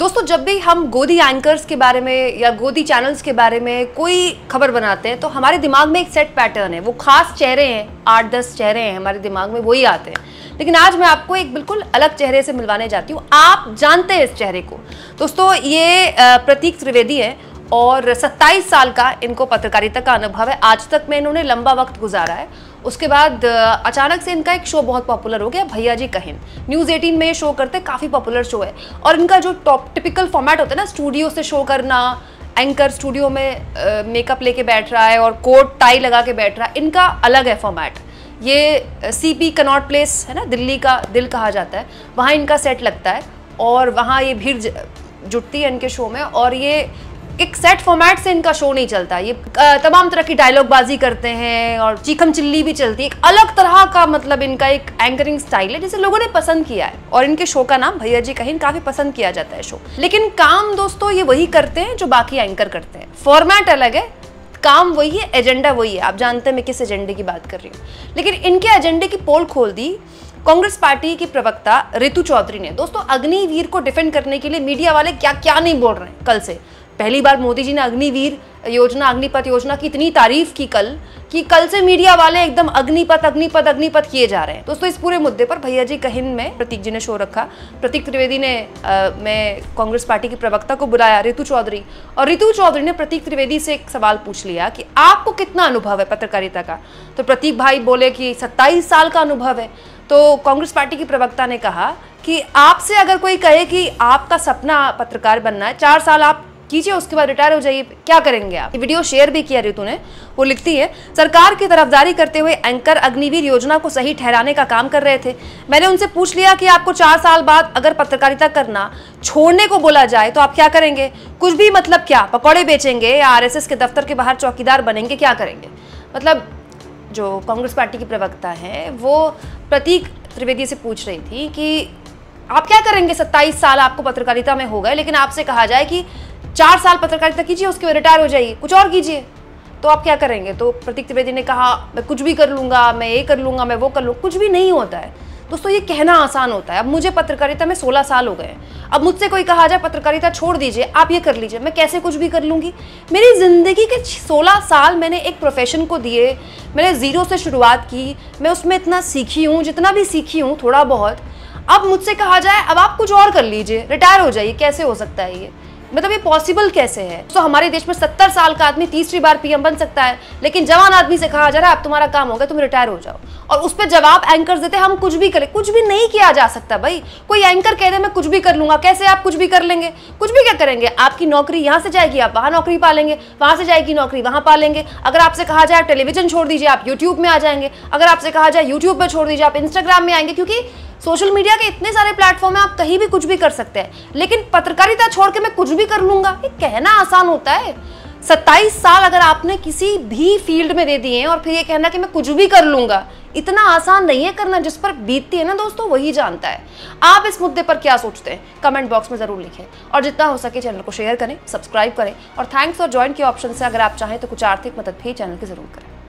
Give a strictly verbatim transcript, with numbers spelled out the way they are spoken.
दोस्तों, जब भी हम गोदी एंकर्स के बारे में या गोदी चैनल्स के बारे में कोई खबर बनाते हैं तो हमारे दिमाग में एक सेट पैटर्न है, वो खास चेहरे हैं, आठ दस चेहरे हैं हमारे दिमाग में, वही आते हैं। लेकिन आज मैं आपको एक बिल्कुल अलग चेहरे से मिलवाने जाती हूँ। आप जानते हैं इस चेहरे को। दोस्तों, ये प्रतीक त्रिवेदी है और सत्ताईस साल का इनको पत्रकारिता का अनुभव है। आज तक में इन्होंने लंबा वक्त गुजारा है। उसके बाद अचानक से इनका एक शो बहुत पॉपुलर हो गया, भैया जी कहिन। न्यूज़ अठारह में ये शो करते, काफ़ी पॉपुलर शो है। और इनका जो टॉप टिपिकल फॉर्मेट होता है ना, स्टूडियो से शो करना, एंकर स्टूडियो में मेकअप लेके बैठ रहा है और कोट टाई लगा के बैठ रहा है, इनका अलग है फॉर्मेट। ये सी पी कनॉट प्लेस है ना, दिल्ली का दिल कहा जाता है, वहाँ इनका सेट लगता है और वहाँ ये भीड़ जुटती है इनके शो में। और ये एक सेट फॉर्मेट से इनका शो नहीं चलता, ये तमाम तरह की डायलॉगबाजी करते हैं और चीखम चिल्ली भी चलती है। एक अलग तरह का मतलब इनका एक एंकरिंग स्टाइल है जिसे लोगों ने पसंद किया है और इनके शो का नाम भैया जी कहिन, काफी पसंद किया जाता है शो। लेकिन काम दोस्तों ये वही करते हैं जो बाकी एंकर करते हैं, फॉर्मेट अलग है, काम वही है, एजेंडा वही है। आप जानते हैं मैं किस एजेंडे की बात कर रही हूँ। लेकिन इनके एजेंडे की पोल खोल दी कांग्रेस पार्टी की प्रवक्ता रितु चौधरी ने। दोस्तों, अग्निवीर को डिफेंड करने के लिए मीडिया वाले क्या क्या नहीं बोल रहे हैं। कल से पहली बार मोदी जी ने अग्निवीर योजना, अग्निपथ योजना की इतनी तारीफ की कल कि कल से मीडिया वाले एकदम अग्निपथ अग्निपथ अग्निपथ किए जा रहे हैं। दोस्तों, इस पूरे मुद्दे पर भैया जी कहिन में प्रतीक जी ने शो रखा। प्रतीक त्रिवेदी ने आ, मैं कांग्रेस पार्टी की प्रवक्ता को बुलाया, रितु चौधरी, और रितु चौधरी ने प्रतीक त्रिवेदी से एक सवाल पूछ लिया कि आपको कितना अनुभव है पत्रकारिता का। तो प्रतीक भाई बोले कि सत्ताईस साल का अनुभव है। तो कांग्रेस पार्टी की प्रवक्ता ने कहा कि आपसे अगर कोई कहे कि आपका सपना पत्रकार बनना है, चार साल आप कीजिए, उसके बाद रिटायर हो जाइए, क्या करेंगे आप। ये वीडियो शेयर भी किया रितु ने। वो लिखती है, सरकार की तरफदारी करते हुए एंकर अग्निवीर योजना को सही ठहराने का काम कर रहे थे। मैंने उनसे पूछ लिया कि आपको चार साल बाद अगर पत्रकारिता करना छोड़ने को बोला जाए तो आप क्या करेंगे। कुछ भी मतलब क्या, पकौड़े बेचेंगे या आर एस एस के दफ्तर के बाहर चौकीदार बनेंगे, क्या करेंगे। मतलब जो कांग्रेस पार्टी की प्रवक्ता है वो प्रतीक त्रिवेदी से पूछ रही थी कि आप क्या करेंगे, सत्ताईस साल आपको पत्रकारिता में हो गए, लेकिन आपसे कहा जाए कि चार साल पत्रकारिता कीजिए, उसके बाद रिटायर हो जाइए, कुछ और कीजिए, तो आप क्या करेंगे। तो प्रतीक त्रिवेदी ने कहा, मैं कुछ भी कर लूंगा, मैं ये कर लूंगा, मैं वो कर लूँगा। कुछ भी नहीं होता है दोस्तों, ये कहना आसान होता है। अब मुझे पत्रकारिता में सोलह साल हो गए, अब मुझसे कोई कहा जाए पत्रकारिता छोड़ दीजिए, आप ये कर लीजिए, मैं कैसे कुछ भी कर लूँगी। मेरी ज़िंदगी के सोलह साल मैंने एक प्रोफेशन को दिए, मैंने ज़ीरो से शुरुआत की, मैं उसमें इतना सीखी हूँ, जितना भी सीखी हूँ थोड़ा बहुत। अब मुझसे कहा जाए अब आप कुछ और कर लीजिए, रिटायर हो जाइए, कैसे हो सकता है ये, मतलब ये पॉसिबल कैसे है। तो हमारे देश में सत्तर साल का आदमी तीसरी बार पी एम बन सकता है, लेकिन जवान आदमी से कहा जा रहा है अब तुम्हारा काम हो गया, तुम रिटायर हो जाओ। और उस पर जवाब एंकर्स देते हम कुछ भी करें। कुछ भी नहीं किया जा सकता भाई। कोई एंकर कह दे मैं कुछ भी कर लूंगा, कैसे आप कुछ भी कर लेंगे। कुछ भी क्या करेंगे, आपकी नौकरी यहाँ से जाएगी, आप वहाँ नौकरी पालेंगे, वहाँ से जाएगी नौकरी, वहाँ पालेंगे। अगर आपसे कहा जाए टेलीविजन छोड़ दीजिए, आप यूट्यूब में आ जाएंगे। अगर आपसे कहा जाए यूट्यूब में छोड़ दीजिए, आप इंस्टाग्राम में आएंगे, क्योंकि सोशल मीडिया के इतने सारे प्लेटफॉर्म है, आप कहीं भी कुछ भी कर सकते हैं। लेकिन पत्रकारिता छोड़ के मैं कुछ भी कर लूंगा, ये कहना आसान होता है। सत्ताईस साल अगर आपने किसी भी फील्ड में दे दिए हैं और फिर ये कहना कि मैं कुछ भी कर लूंगा, इतना आसान नहीं है करना। जिस पर बीतती है ना दोस्तों, वही जानता है। आप इस मुद्दे पर क्या सोचते हैं, कमेंट बॉक्स में जरूर लिखें और जितना हो सके चैनल को शेयर करें, सब्सक्राइब करें और थैंक्स और ज्वाइन के ऑप्शन से अगर आप चाहें तो कुछ आर्थिक मदद भी चैनल की जरूर करें।